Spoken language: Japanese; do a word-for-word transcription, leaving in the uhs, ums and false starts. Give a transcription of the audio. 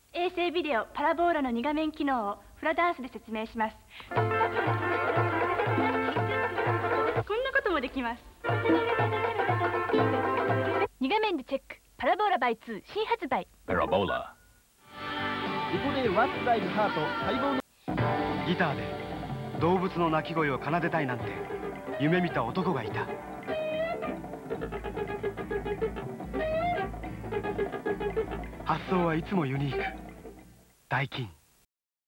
衛星ビデオパラボーラのに画面機能をフラダンスで説明します。こんなこともできます。に画面でチェック。パラボーラ バイツー 新発売。 パラボーラ。 ここで What's Like Heart 待望のギターで動物の鳴き声を奏でたいなんて夢見た男がいた。発想はいつもユニーク。ダイキン。